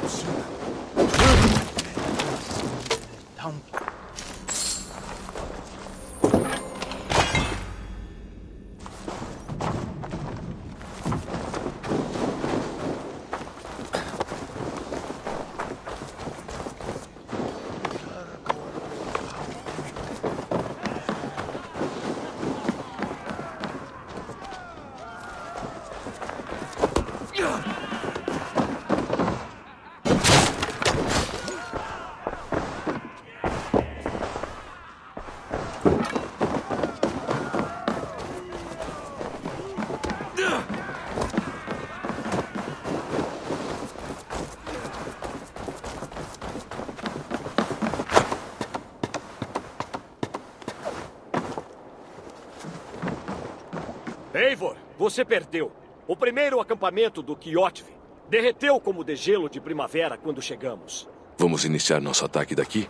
Eivor, você perdeu. O primeiro acampamento do Kjotve derreteu como degelo de primavera quando chegamos. Vamos iniciar nosso ataque daqui?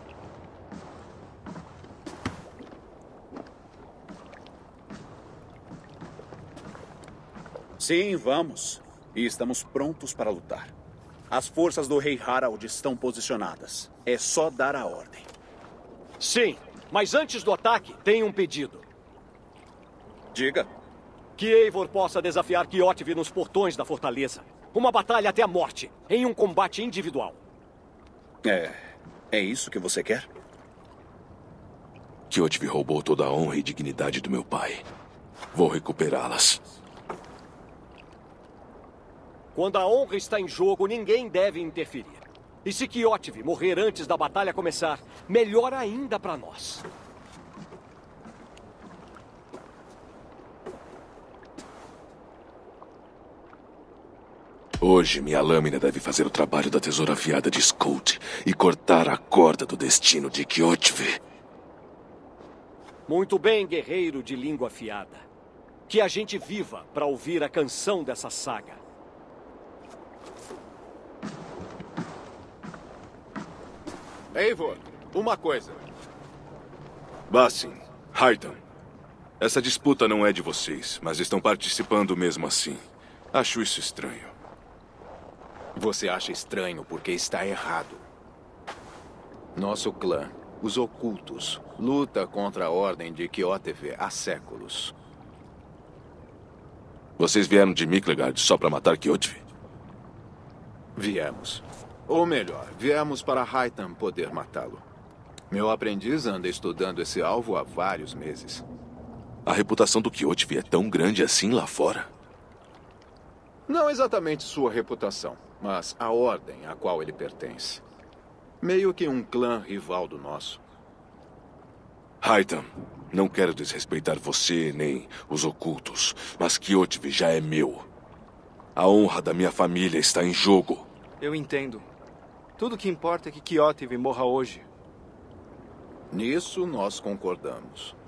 Sim, vamos. E estamos prontos para lutar. As forças do rei Harald estão posicionadas. É só dar a ordem. Sim, mas antes do ataque, tem um pedido. Diga. Que Eivor possa desafiar Kjotve nos portões da fortaleza. Uma batalha até a morte, em um combate individual. É isso que você quer? Kjotve roubou toda a honra e dignidade do meu pai. Vou recuperá-las. Quando a honra está em jogo, ninguém deve interferir. E se Kjotve morrer antes da batalha começar, melhor ainda para nós. Hoje, minha lâmina deve fazer o trabalho da tesoura afiada de Skuld e cortar a corda do destino de Kjotve. Muito bem, guerreiro de língua afiada. Que a gente viva para ouvir a canção dessa saga. Eivor, uma coisa. Basim, Raiden. Essa disputa não é de vocês, mas estão participando mesmo assim. Acho isso estranho. Você acha estranho porque está errado. Nosso clã, os Ocultos, luta contra a Ordem de Kjotve há séculos. Vocês vieram de Miklegard só para matar Kjotve? Viemos. Ou melhor, viemos para Raiden poder matá-lo. Meu aprendiz anda estudando esse alvo há vários meses. A reputação do Kjotve é tão grande assim lá fora? Não exatamente sua reputação, mas a ordem a qual ele pertence. Meio que um clã rival do nosso. Raiden, não quero desrespeitar você nem os Ocultos, mas Kjotve já é meu. A honra da minha família está em jogo. Eu entendo. Tudo que importa é que Kjotve morra hoje. Nisso nós concordamos.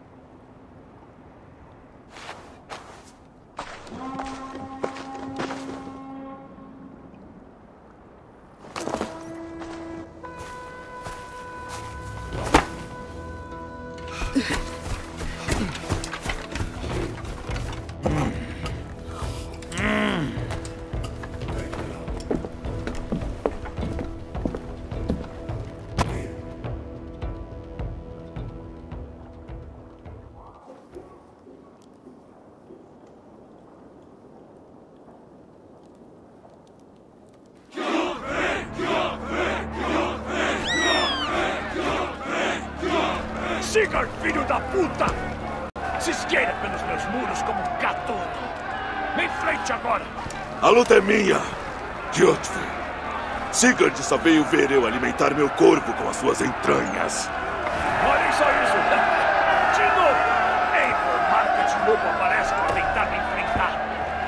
Sigurd, filho da puta! Se esgueira pelos meus muros como um gatuno. Me enfrente agora! A luta é minha, Kjotve. Sigurd só veio ver eu alimentar meu corpo com as suas entranhas. Olhem só isso! De novo! Eivor, marca de novo aparece para tentar me enfrentar.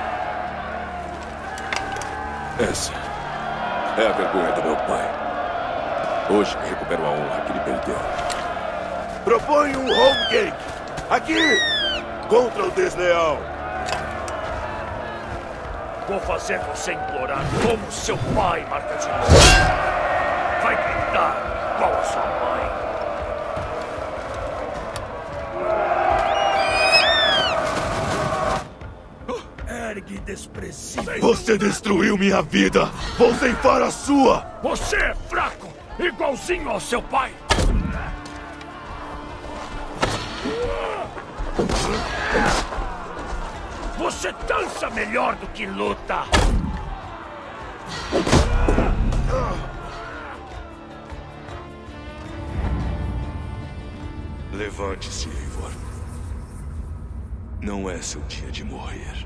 Essa é a vergonha do meu pai. Hoje recupero a honra que ele perdeu. Proponho um home game. Aqui! Contra o desleal. Vou fazer você implorar como seu pai, marca de novo. Vai gritar igual a sua mãe. Ergue desprezível. Você destruiu minha vida! Vou ceifar a sua! Você é fraco, igualzinho ao seu pai. Você dança melhor do que luta. Levante-se, Eivor. Não é seu dia de morrer.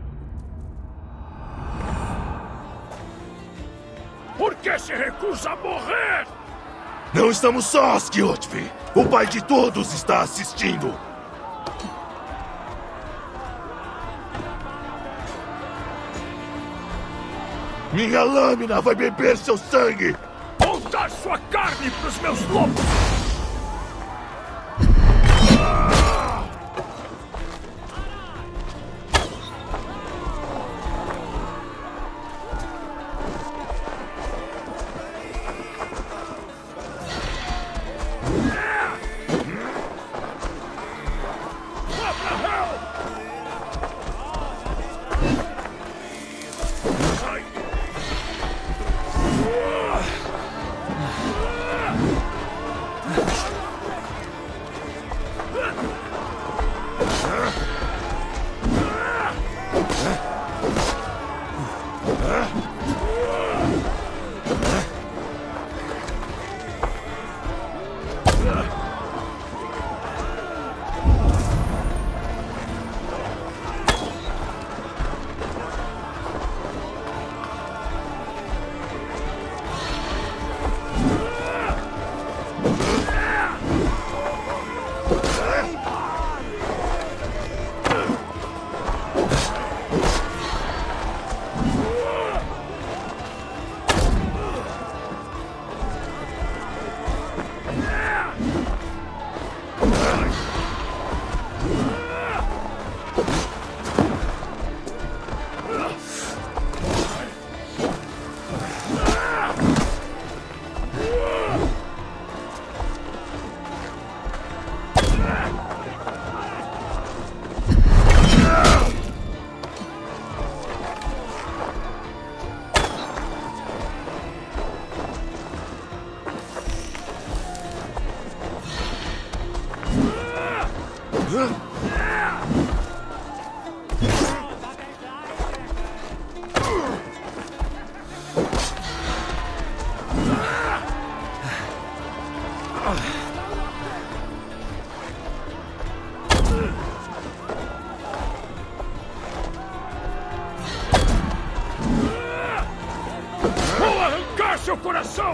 Por que se recusa a morrer? Não estamos sós, Kjotve! O pai de todos está assistindo! Minha lâmina vai beber seu sangue! Vou dar sua carne pros meus lobos! Vou arrancar seu coração!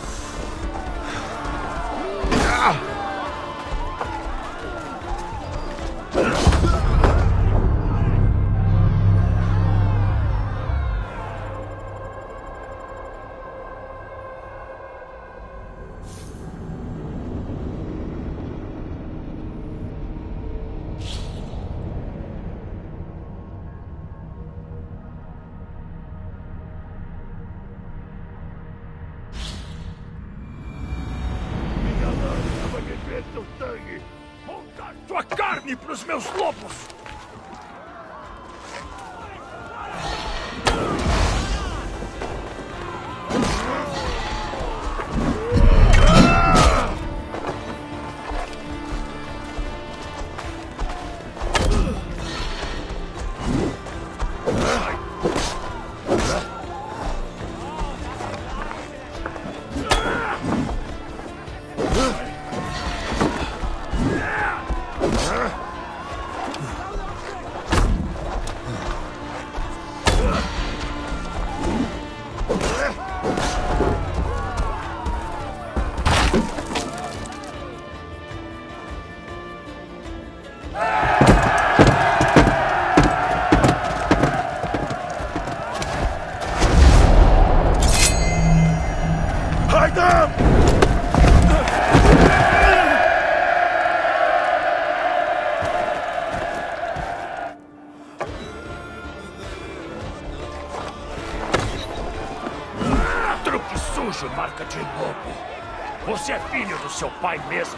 Seu sangue! Vou dar sua carne pros meus lobos! Truque sujo, marca de lobo. Você é filho do seu pai mesmo.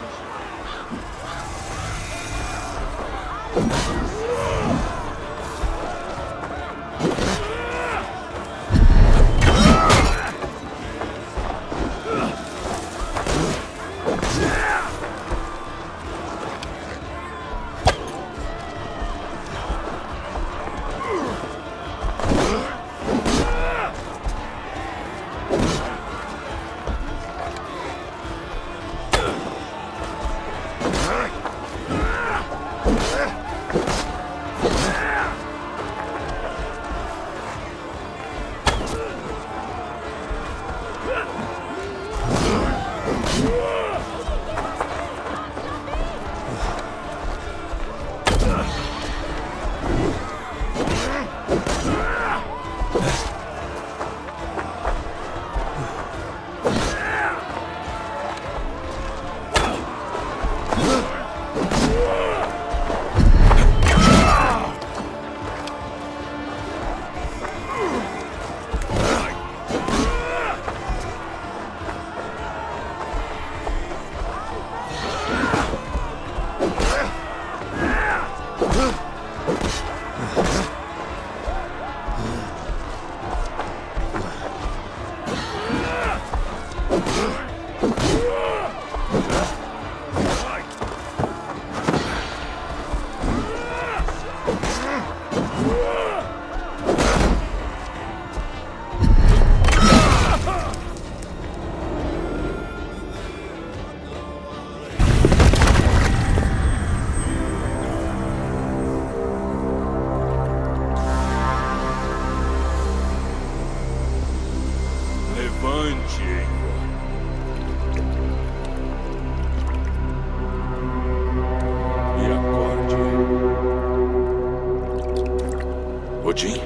Odin?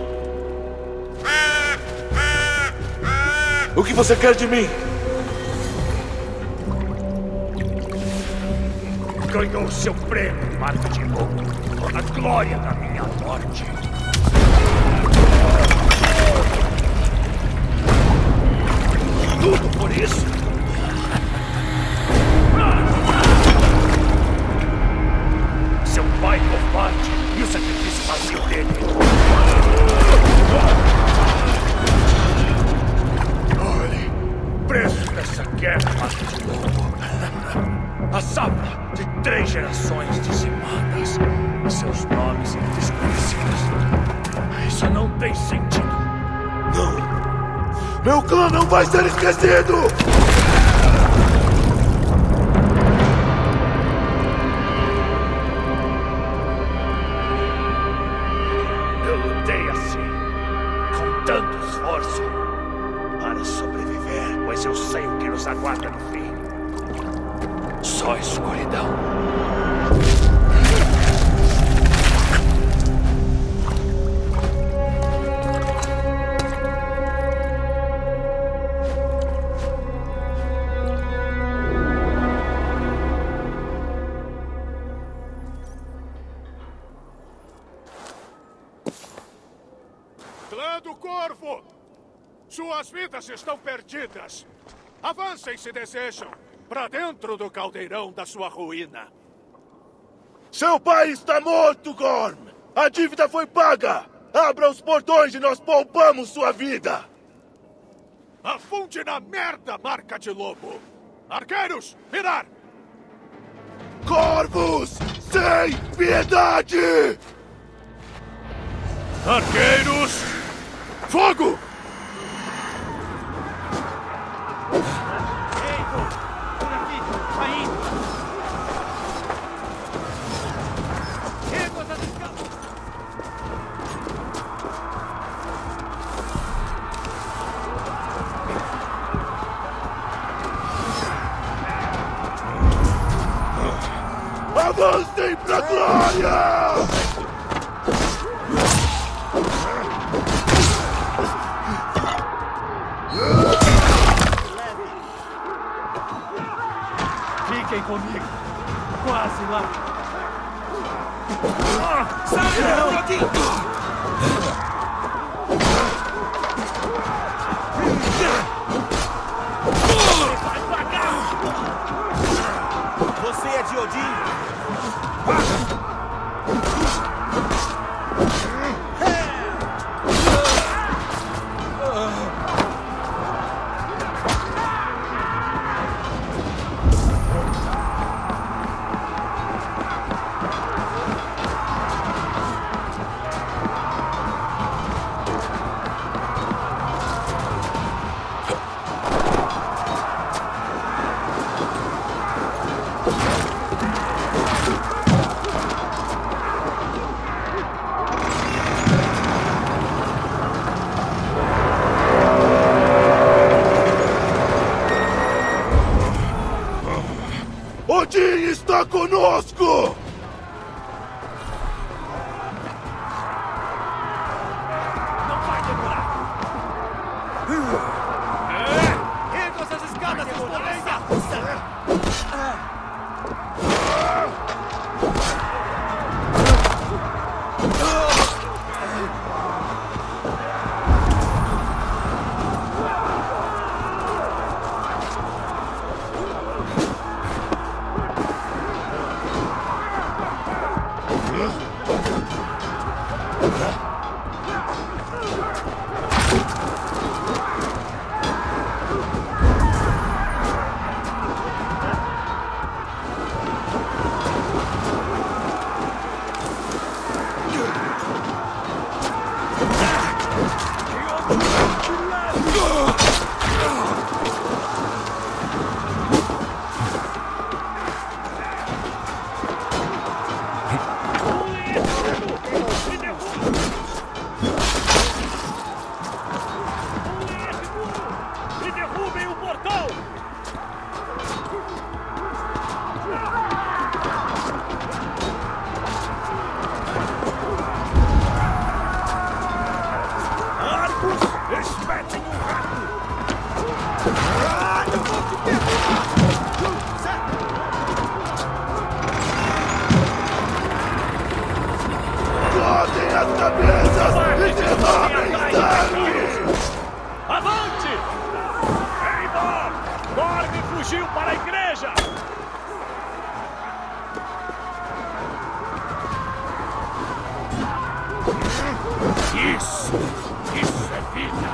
O que você quer de mim? Ganhou seu prêmio, Marca de Lobo. A glória da minha morte. Tudo por isso? Seu pai covarde e o sacrifício vazio dele. Olhe, preço dessa guerra, Marca de Lobo. A safra de 3 gerações dizimadas e seus nomes desconhecidos. Isso não tem sentido. Não. Meu clã não vai ser esquecido! Eu lutei assim, com tanto esforço, para sobreviver, pois eu sei o que nos aguarda no fim. Só escuridão. Clã do Corvo! Suas vidas estão perdidas. Avancem se desejam. Para dentro do caldeirão da sua ruína. Seu pai está morto, Gorm! A dívida foi paga! Abra os portões e nós poupamos sua vida! Afunde na merda, Marca de Lobo! Arqueiros, virar! Corvos! Sem piedade! Arqueiros, fogo! Avancem pra glória! Fiquem comigo. Quase lá. Sai, Odin! Você é de Odin? Odin está conosco! Não vai demorar. Ergam essas escadas, seus potência! as cabeças e derramem sangue! Avante! Eivor! Gorm fugiu para a igreja! Isso é vida!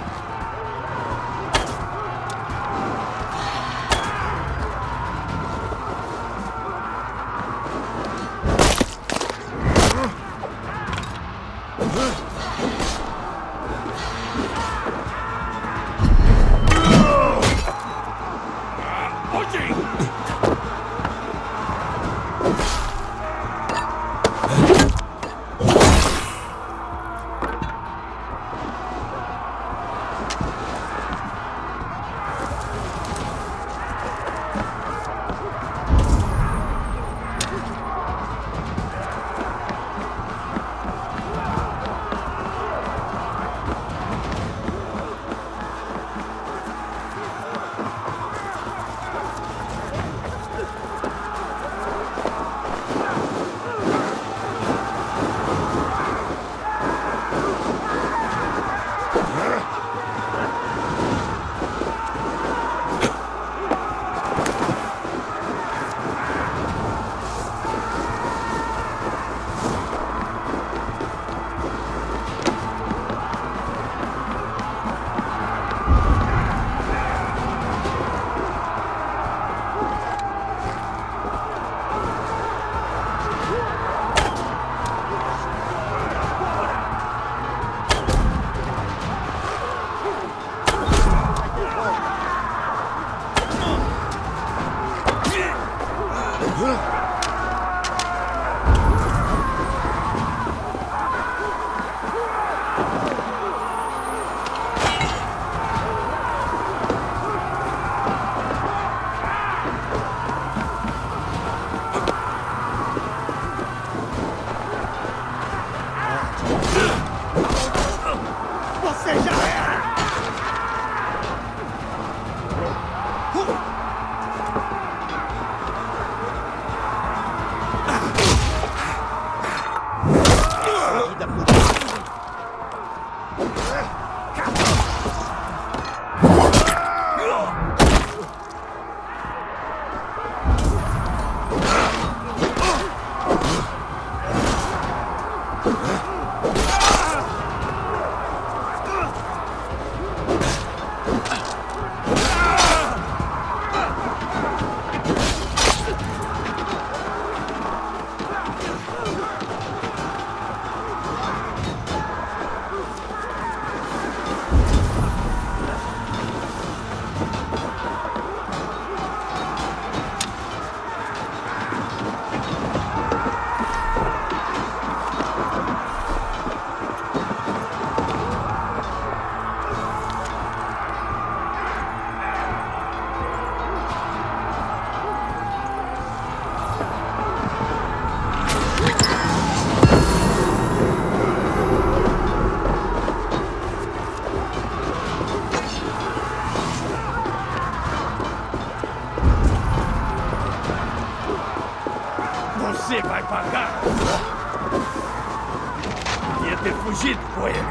Você vai pagar! Devia ter fugido com ele!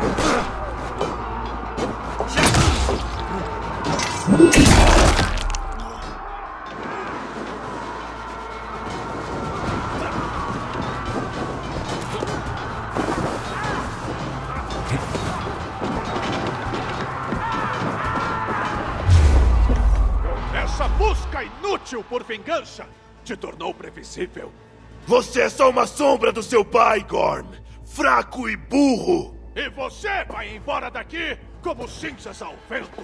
Essa busca inútil por vingança te tornou previsível. Você é só uma sombra do seu pai, Gorm! Fraco e burro! E você vai embora daqui como cinzas ao vento!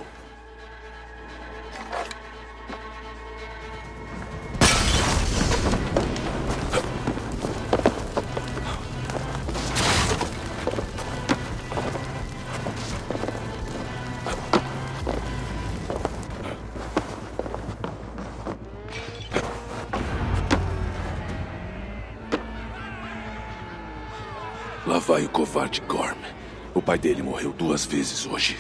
Lá vai o covarde Gorm. O pai dele morreu 2 vezes hoje.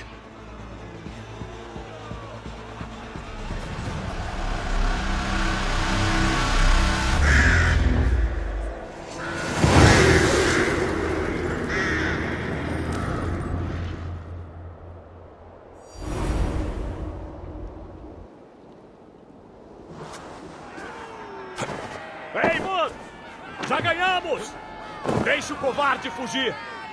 Deixe o covarde fugir!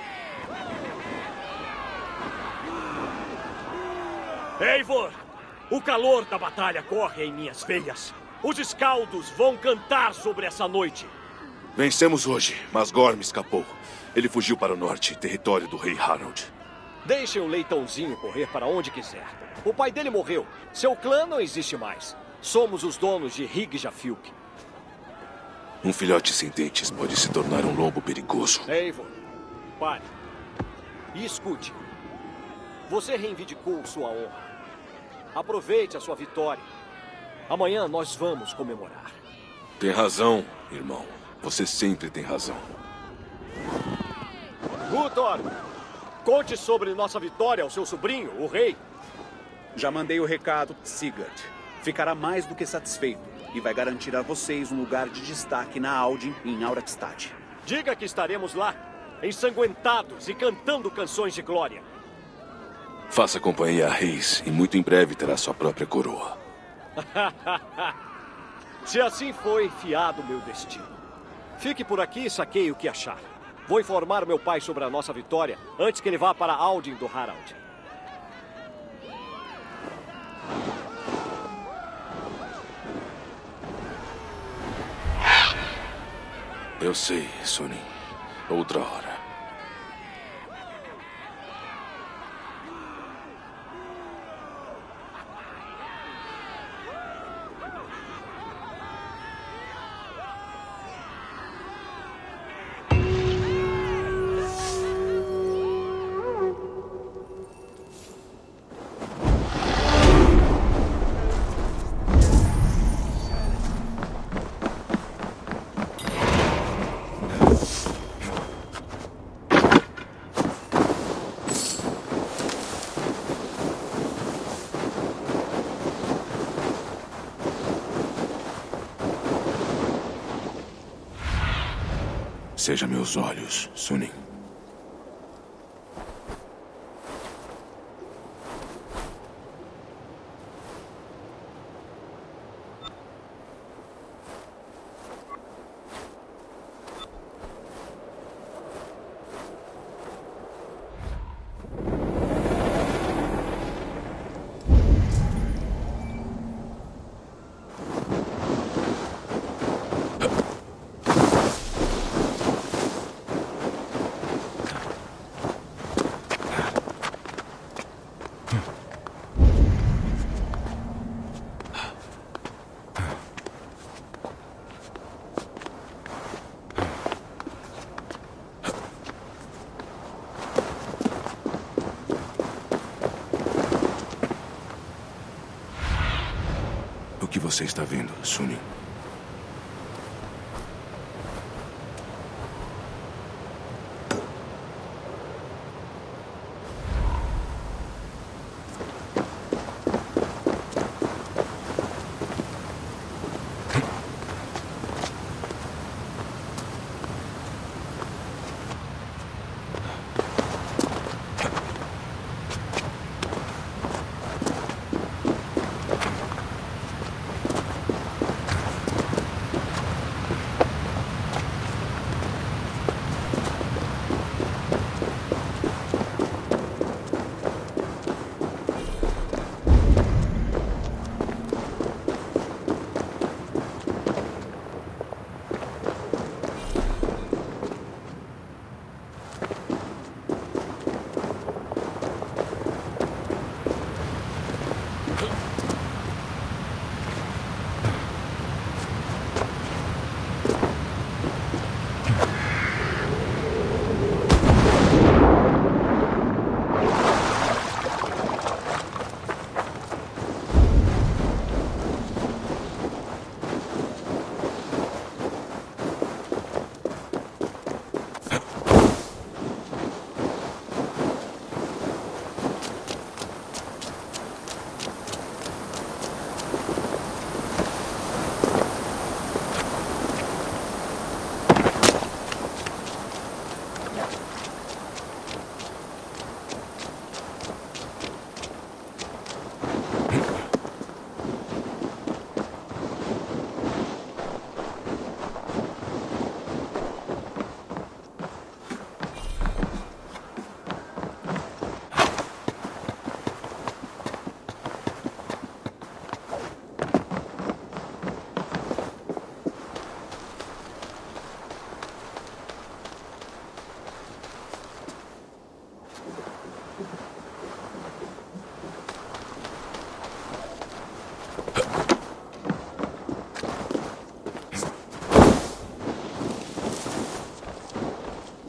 Eivor! O calor da batalha corre em minhas veias. Os escaldos vão cantar sobre essa noite. Vencemos hoje, mas Gorm escapou. Ele fugiu para o norte, território do rei Harald. Deixem o leitãozinho correr para onde quiser. O pai dele morreu. Seu clã não existe mais. Somos os donos de Higjafylke. Um filhote sem dentes pode se tornar um lobo perigoso. Eivor, pare. E escute. Você reivindicou sua honra. Aproveite a sua vitória. Amanhã nós vamos comemorar. Tem razão, irmão. Você sempre tem razão. Guthor, conte sobre nossa vitória ao seu sobrinho, o rei. Já mandei o recado, Sigurd. Ficará mais do que satisfeito e vai garantir a vocês um lugar de destaque na Aldin em Aurakstad. Diga que estaremos lá, ensanguentados e cantando canções de glória. Faça companhia a reis e muito em breve terá sua própria coroa. Se assim foi fiado meu destino. Fique por aqui e saqueie o que achar. Vou informar meu pai sobre a nossa vitória antes que ele vá para Aldin do Harald. Eu sei, Sunin. Outra hora. Seja meus olhos, Sunin. O que você está vendo, Sunin?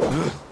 Ugh.